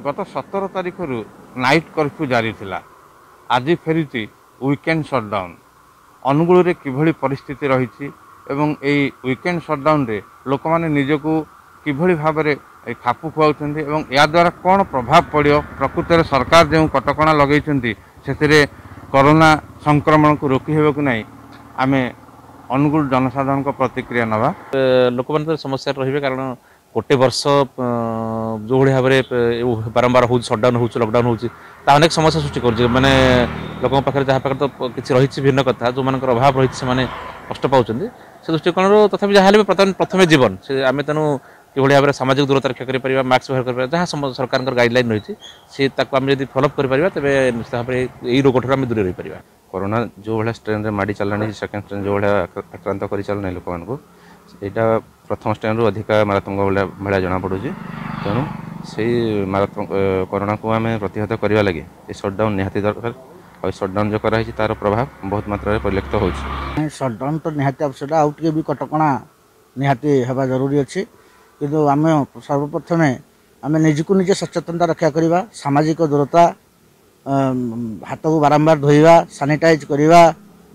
गत 17 तारिख night curfew जारी थिला। आज फेरी वीकेंड सटडाउन अनुगुल रे किभली परिस्थिति रही एवं एई वीकेंड सटडाउन रे लोक माने निजको किभली भाव में खापु खुआउछन्ति एवं या द्वारा कौन प्रभाव पड़ो प्रकृत में सरकार जो कटकणा लगे से कोरोना संक्रमण को रोकी हेबा को नहीं आम अनुगुल जनसाधारण प्रतिक्रिया नवा लोक मैंने समस्या रही कारण गोटे वर्ष जो भाव में बारंबार हो सटडाउन हो लकडाउन हो अनेक समस्या सृष्टि कर माने लोक पाखे जहाँ पाखे तो किसी रही भिन्न कथा जो मान अभाव रही से कष्ट पाँच से दृष्टिकोण तथापि जहाँ प्रथम जीवन से आम तेणु कि भाव में सामाजिक दूरता रक्षा कर मास्क व्यवहार कर जहाँ सरकार गाइडलाइन रही सी जब फॉलोअप कर तेज निश्चित भाव में यही रोग ठार दूर रही पार। कोरोना जो भाया स्ट्रेन माड़ी चलानी सेकेंड स्ट्रेन जो भाया आक्रांत कर चलना लोक मानक यहाँ प्रथम स्ट्रेन रु अधिक मारात्मक भाया जना पड़ू तेणु से मारात्मक कोरोना को आम प्रतिहत करने लगे ये सटडाउन निहाती दरकार और सटडाउन जो कराई तार प्रभाव बहुत मात्रा परिलक्षित हो सटडाउन तो निहाती आवश्यक आउ टे भी कटकणा निहाती हेबा जरूरी अच्छी किंतु आम सर्वप्रथमे आम निजको निजे सचेतनता रक्षा करवा सामाजिक दूरता हाथ को बारंबार धोइबा सानिटाइज करवा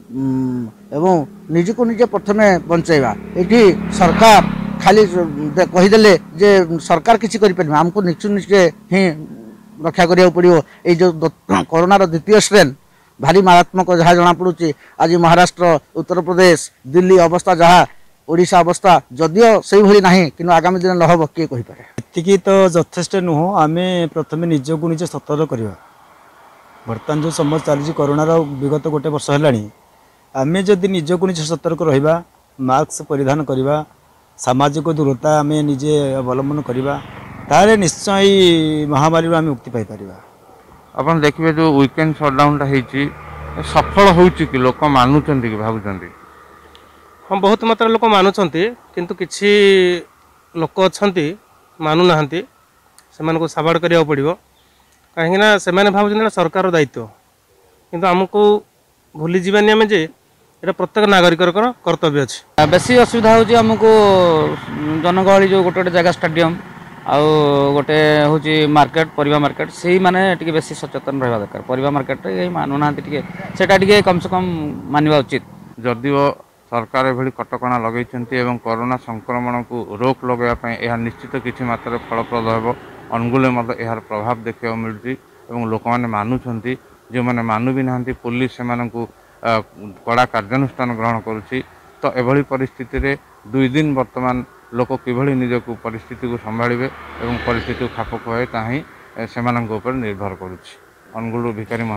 एवं निजको निजे प्रथमे बंचेबा ये सरकार खाली कहीदेले जे सरकार किसी कर आमको निश्चय निजे ही रक्षा करिया पड़ो ये जो कोरोनार द्वितीय स्ट्रेन भारी मारात्मक जहाँ जना पड़ुची आज महाराष्ट्र उत्तर प्रदेश दिल्ली अवस्था जहाँ ओडिशा अवस्था जदियो से भली नहीं कि आगामी दिन नहब किए कहीपे ये तो यथेष्ट नुह आम प्रथम निजको निजे सतर्क करवा बर्तमान जो समस्या चली कोरोनार विगत गोटे वर्ष है आम जदि निजको निजे सतर्क रहा मास्क परिधान करवा सामाजिक दूरता आम निजे अवलम्बन करवा तारे निश्चय महामारी आम मुक्ति पाइपर। आप देखिए जो वीकेंड सटडाउन सफल हो लोक मानुंट कि भावुं हाँ बहुत मात्रा लोक मानुंट किंतु किछि लोक अच्छा मानुना से साबाड़ करा पड़ो कहीं से भाव सरकार दायित्व किंतु आमको भूली जावानी आम जे ये प्रत्येक नागरिक कर्तव्य अच्छे। बेसी असुविधा होमको जनगहली जो गोटे गोटे जगह स्टेडियम आउ गोटे हूँ मार्केट परिवा मार्केट से माने टी बेसी सचेतन रहा दरकार परिवा मार्केट ये मानुना से कम से कम मानवा उचित। जदिव सरकार एभली कटकणा लगे कोरोना संक्रमण को रोक लगाई यह निश्चित किसी मात्रा फलप्रद हो अनुगुल यार प्रभाव देखा मिलूँ लोक मैंने मानुंट जो मैंने मानु भी ना पुलिस से कड़ा कार्यानुष्ठान ग्रहण करुच्ची तो एभली परिस्थिति रे 2 दिन वर्तमान लोक किभली निजको परिस्थिति को संभाଳିबे एवं परिस्थिति को खाप खुआए ताही सेमानक ऊपर निर्भर करुच्ची। अनुगुल भिखारी।